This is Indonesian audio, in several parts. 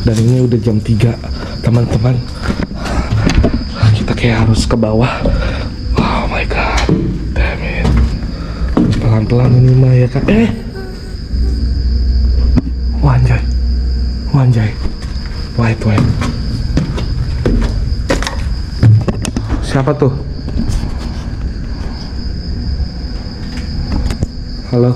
Dan ini udah jam 3 teman-teman. Kita kayak harus ke bawah. Oh my god, damn it. Pelan-pelan ini mah ya kan. Wanjay, wanjay. Wait. Siapa tuh? Halo.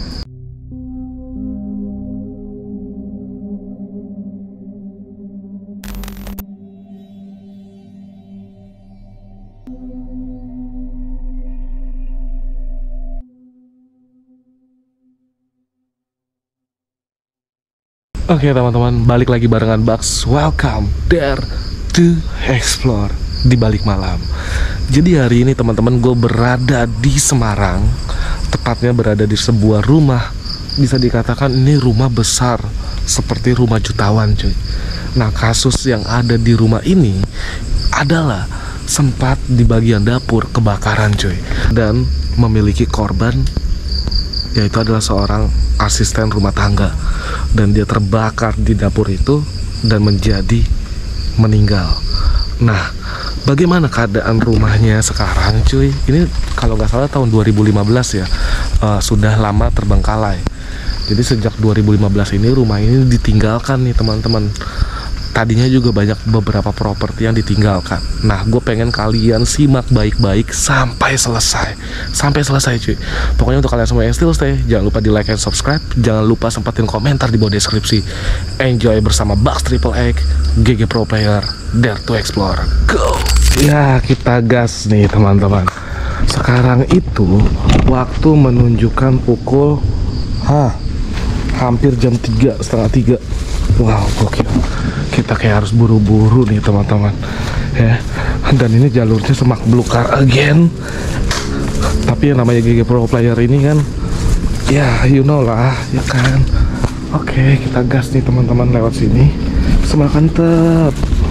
Oke teman-teman, balik lagi barengan Bugs. Welcome Dare to Explore di balik malam. Jadi hari ini teman-teman, gue berada di Semarang. Tepatnya berada di sebuah rumah. Bisa dikatakan ini rumah besar, seperti rumah jutawan cuy. Nah, kasus yang ada di rumah ini adalah sempat di bagian dapur kebakaran cuy. Dan memiliki korban, yaitu adalah seorang asisten rumah tangga. Dan dia terbakar di dapur itu dan menjadi meninggal. Nah, bagaimana keadaan rumahnya sekarang cuy? Ini kalau nggak salah tahun 2015 ya, sudah lama terbengkalai. Jadi sejak 2015 ini rumah ini ditinggalkan nih teman-teman. Tadinya juga banyak beberapa properti yang ditinggalkan. Nah, gue pengen kalian simak baik-baik sampai selesai. Sampai selesai cuy. Pokoknya untuk kalian semua yang still stay, jangan lupa di like and subscribe. Jangan lupa sempatin komentar di bawah deskripsi. Enjoy bersama Bugs Triple X, GG Pro Player, Dare to Explore. Go! Ya, kita gas nih teman-teman. Sekarang itu waktu menunjukkan pukul hampir jam 3, setengah 3. Wow, gokil. Kita kayak harus buru-buru nih teman-teman ya. Dan ini jalurnya semak belukar again. Tapi yang namanya GG Pro Player ini kan, ya you know lah ya kan. Oke, kita gas nih teman-teman lewat sini. Semakantep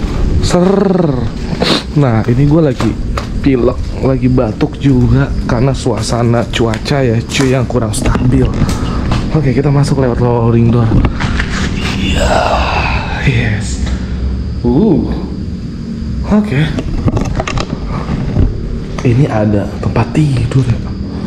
Nah, ini gue lagi pilek, lagi batuk juga karena suasana cuaca ya cuy yang kurang stabil. Oke, kita masuk lewat loading door. Yes. Oke. Ini ada tempat tidur ya.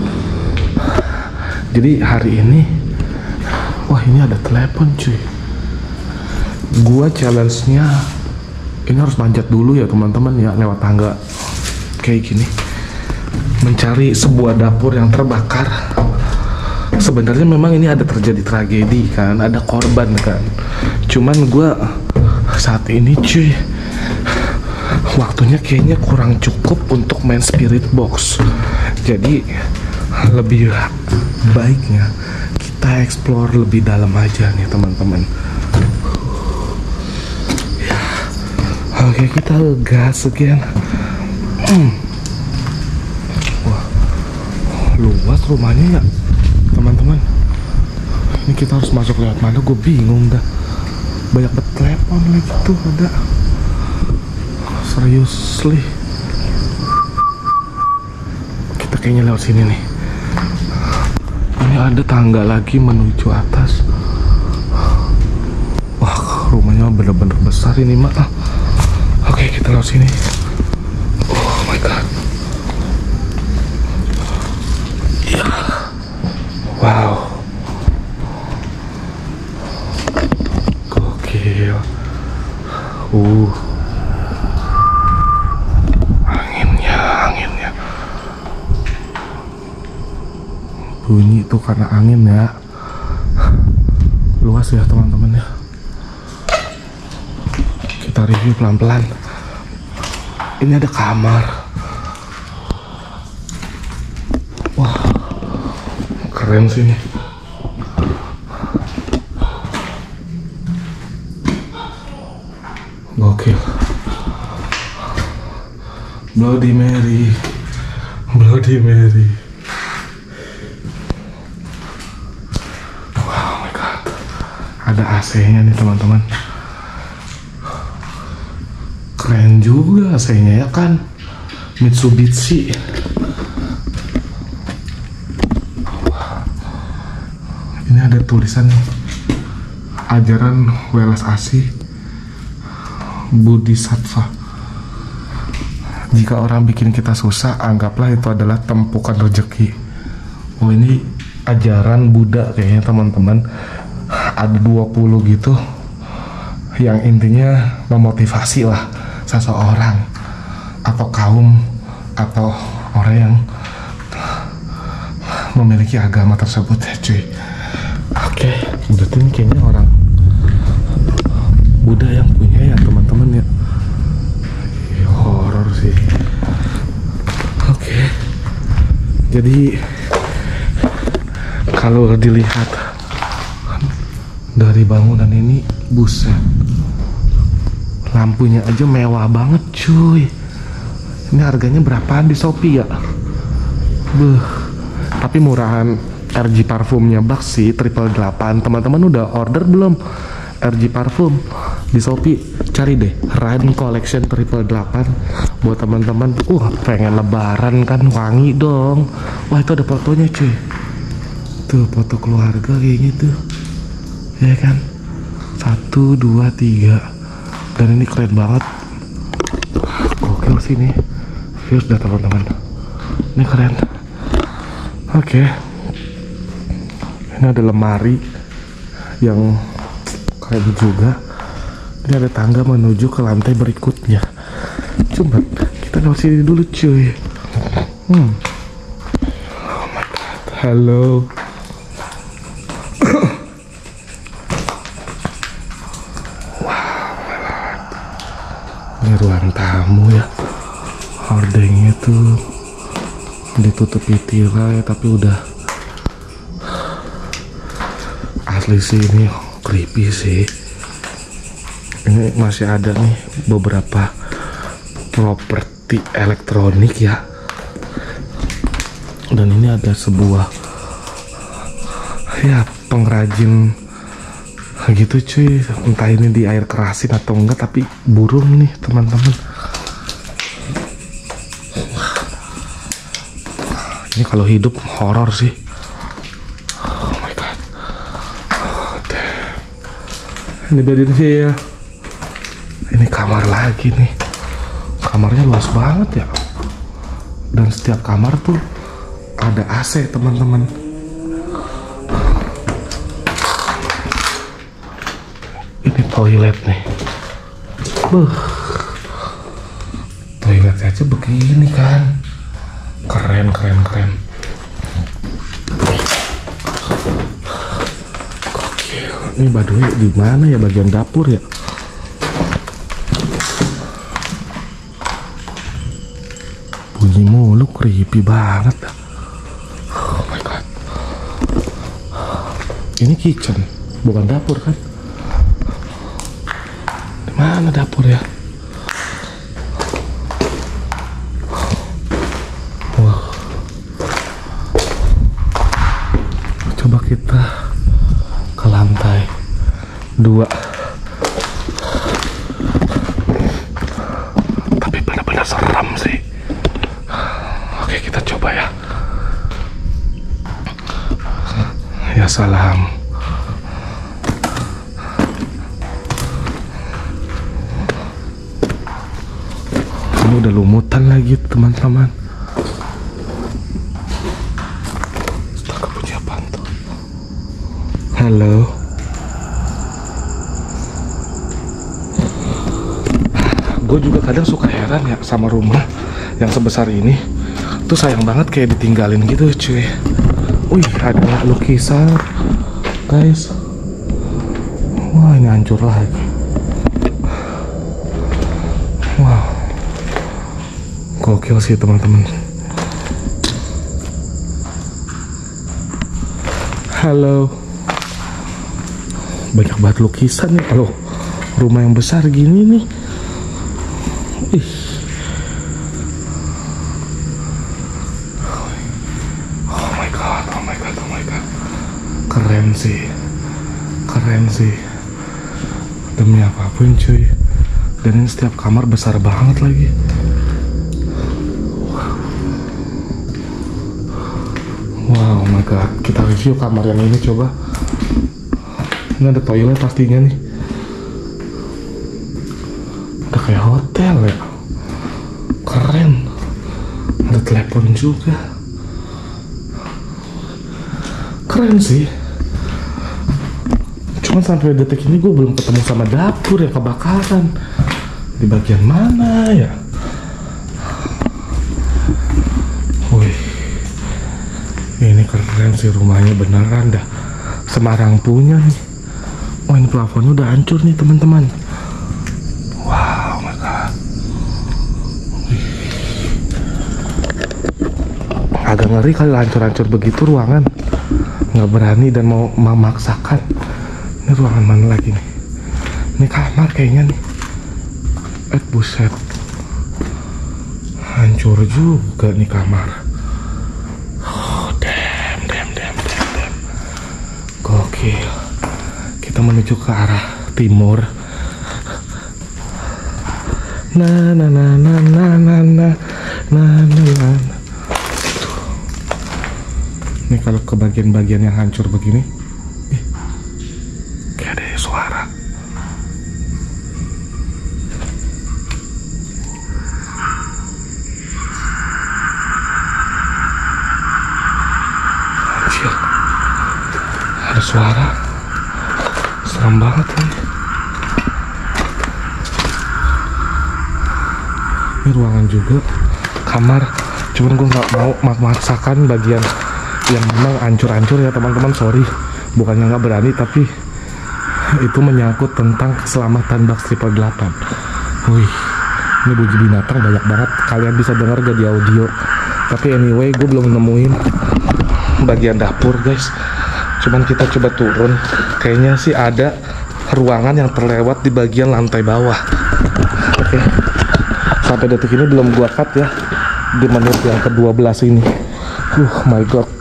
Jadi hari ini, wah ini ada telepon cuy. Gua challenge-nya ini harus manjat dulu ya teman-teman ya, lewat tangga kayak gini, mencari sebuah dapur yang terbakar. Sebenarnya memang ini ada terjadi tragedi kan, ada korban kan. Cuman gue saat ini cuy, waktunya kayaknya kurang cukup untuk main spirit box. Jadi lebih baiknya kita explore lebih dalam aja nih teman-teman. Ya. Oke, kita gas again. Wah, luas rumahnya ya teman-teman. Ini kita harus masuk lewat mana, gue bingung dah. Banyak banget telepon lagi tuh ada. Seriously, kita kayaknya lewat sini nih. Ini ada tangga lagi menuju atas. Wah, rumahnya bener-bener besar ini mak. Oke, kita lewat sini. Oh my god. Ya. Wow. Gokil. Anginnya. Bunyi itu karena angin ya. Luas ya teman-teman ya. Kita review pelan-pelan. Ini ada kamar. Wah, keren sih ini. Gokil. Bloody Mary. Wow, my god. Ada AC-nya nih teman-teman. Keren juga AC-nya ya kan. Mitsubishi. Ini ada tulisan nih, ajaran Welas Asih Bodhisattva. Jika orang bikin kita susah, anggaplah itu adalah tempukan rezeki. Oh, ini ajaran Buddha kayaknya teman-teman. Ada 20 gitu, yang intinya memotivasi lah seseorang atau kaum atau orang yang memiliki agama tersebut ya cuy. Oke, berarti ini kayaknya orang Buddha yang punya ya teman-teman ya. Horor sih. Oke. Jadi kalau dilihat dari bangunan ini, buset, lampunya aja mewah banget cuy. Ini harganya berapaan di Shopee ya? Beuh. Tapi murahan. RG parfumnya Bucks sih, 888. Teman-teman udah order belum RG parfum di Shopee? Cari deh Rain Collection 888 buat teman-teman. Pengen lebaran kan, wangi dong. Wah, itu ada fotonya cuy. Tuh foto keluarga kayak gitu ya kan, 1, 2, 3. Dan ini keren banget, gokil sih ini. Views dah teman-teman, ini keren. Oke. Ini ada lemari yang keren juga. Ini ada tangga menuju ke lantai berikutnya. Coba kita lewat sini dulu cuy. Oh my god, halo. Ini ruang tamu ya. Hordengnya tuh ditutupi tirai tapi udah asli sih, ini creepy sih. Ini masih ada nih beberapa properti elektronik ya. Dan ini ada sebuah ya pengrajin gitu cuy, entah ini di air kerasin atau enggak, tapi burung nih teman-teman. Ini kalau hidup horor sih. Oh my god. Ini bedin sih ya. Ini kamar lagi nih. Kamarnya luas banget ya. Dan setiap kamar tuh ada AC teman-teman. Toilet nih. Toilet aja begini kan. Keren. Gokil. Ini baduy di mana ya, bagian dapur ya? Bunyi mulu, creepy banget. Oh my god. Ini kitchen, bukan dapur kan? Mana dapur ya? Wah. Coba kita ke lantai 2. Tapi benar-benar seram sih. Oke, kita coba ya. Ya salam. Ini udah lumutan lagi teman-teman. Astaga, bunyi apaan tuh? Halo. Gue juga kadang suka heran ya sama rumah yang sebesar ini. Tuh sayang banget kayak ditinggalin gitu cuy. Wih, ada lukisan guys. Wah, ini hancur lagi. Wow, gokil sih teman-teman. Halo. Banyak banget lukisan nih kalau rumah yang besar gini nih. Ih. Oh my god. Keren sih. Demi apapun cuy. Dan ini setiap kamar besar banget lagi. Wow, oh my god. Kita review kamar yang ini coba. Ini ada toilet pastinya nih. Udah kayak hotel ya. Keren. Ada telepon juga. Keren sih. Cuman sampai detik ini gue belum ketemu sama dapur yang kebakaran. Di bagian mana ya? Wih, ini keren sih rumahnya, beneran dah Semarang punya nih. Oh, ini plafonnya udah hancur nih teman-teman. Wow, my God. Wih. Agak ngeri kali hancur-hancur begitu ruangan. Nggak berani dan mau memaksakan. Ini ruangan mana lagi nih? Ini kamar kayaknya nih. Buset. Hancur juga nih kamar. Oh, damn. Gokil. Kita menuju ke arah timur. Nah. Ini kalau ke bagian-bagian yang hancur begini, kayak ada suara. Anjir, ada suara. Serem banget nih. Ini ruangan juga, kamar. Cuman gue nggak mau memaksakan bagian yang memang hancur-hancur ya teman-teman, sorry. Bukannya nggak berani, tapi itu menyangkut tentang keselamatan Bugs 888. Wih, ini bunyi binatang banyak banget. Kalian bisa dengar gak di audio? Tapi anyway, gue belum nemuin bagian dapur guys. Cuman kita coba turun. Kayaknya sih ada ruangan yang terlewat di bagian lantai bawah. Oke. Sampai detik ini belum gua cut ya. Di menit yang ke-12 ini. My God.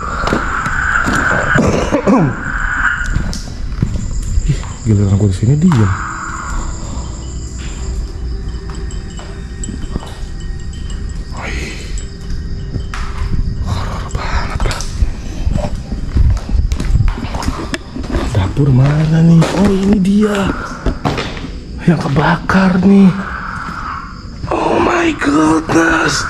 Ih, giliran gue di sini diem. Horor banget lah. Dapur mana nih? Oh, ini dia yang kebakar nih. Oh my goodness.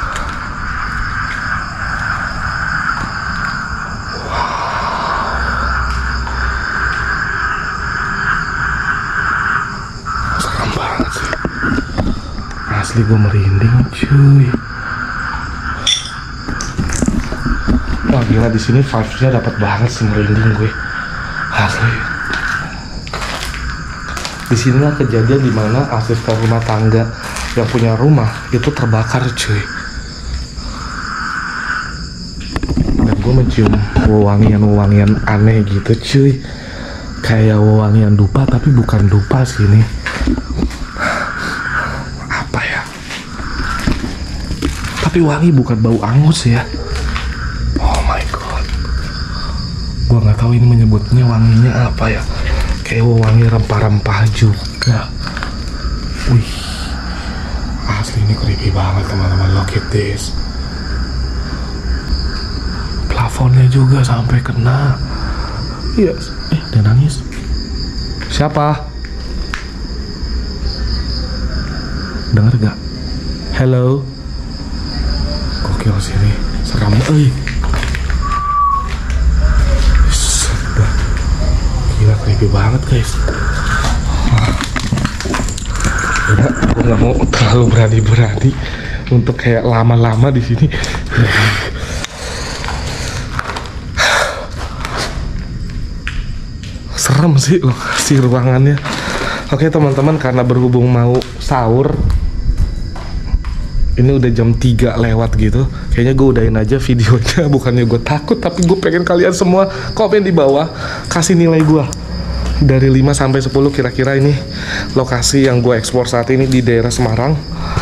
Asli gue merinding cuy. Wah gila, di sini vibes-nya dapat banget sih, merinding gue. Asli. Di sinilah kejadian dimana asisten rumah tangga yang punya rumah itu terbakar cuy. Dan gue mencium wewangian aneh gitu cuy. Kayak wewangian dupa, tapi bukan dupa sih ini. Tapi wangi, bukan bau angus ya. Oh my God. Gua nggak tahu ini menyebutnya wanginya apa ya. Kayak wangi rempah-rempah juga. Wih, asli ini creepy banget teman-teman. Look at this. Plafonnya juga sampai kena. Iya. Dia nangis. Siapa? Dengar gak? Hello. Gokil sini, serem. Gila, creepy banget guys. Udah, gue nggak mau terlalu berani untuk kayak lama-lama di sini. Serem sih lokasi ruangannya. Oke teman-teman, karena berhubung mau sahur, ini udah jam 3 lewat gitu. Kayaknya gue udahin aja videonya. Bukannya gue takut, tapi gue pengen kalian semua komen di bawah, kasih nilai gue dari 5 sampai 10 kira-kira ini lokasi yang gue eksplor saat ini di daerah Semarang.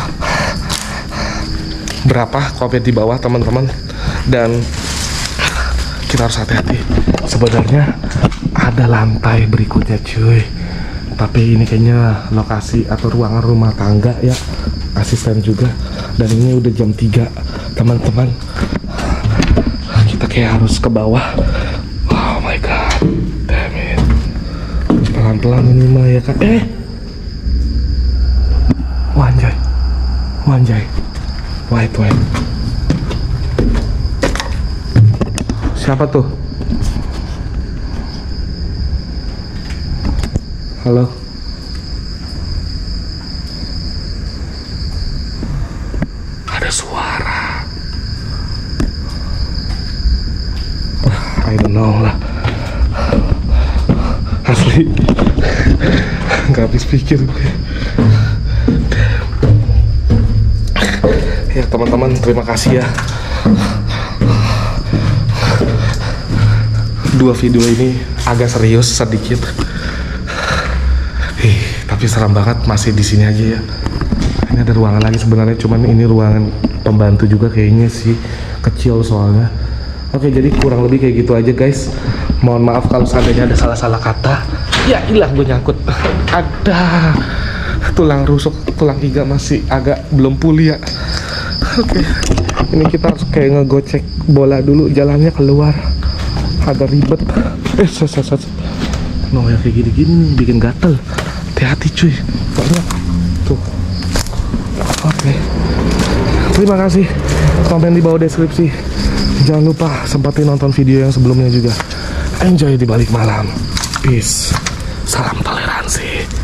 Berapa? Komen di bawah teman-teman. Dan kita harus hati-hati. Sebenarnya ada lantai berikutnya cuy, tapi ini kayaknya lokasi atau ruangan rumah tangga ya, asisten juga. Dan ini udah jam 3 teman-teman. Kita kayak harus ke bawah. Oh my God, damn it. Pelan-pelan ini mah ya kan. Wah Wanjay. Wait. Siapa tuh? Halo? Ada suara. I don't know lah. Asli. Gak habis pikir gue. Ya teman-teman, terima kasih ya. Dua video ini agak serius sedikit. Tapi seram banget, masih di sini aja ya. Ini ada ruangan lagi sebenarnya, cuman ini ruangan pembantu juga kayaknya sih, kecil soalnya. Oke, jadi kurang lebih kayak gitu aja guys. Mohon maaf kalau seandainya ada salah-salah kata. Ya ilah, gue nyangkut. Ada tulang rusuk, tulang iga masih agak belum pulih ya. Oke, ini kita harus kayak ngegocek bola dulu, jalannya keluar. Agak ribet. No, ya kayak gini-gini nih, bikin gatel. Hati-hati cuy, banyak tuh. Oke, terima kasih. Komen di bawah deskripsi. Jangan lupa sempatin nonton video yang sebelumnya juga. Enjoy di balik malam. Peace. Salam toleransi.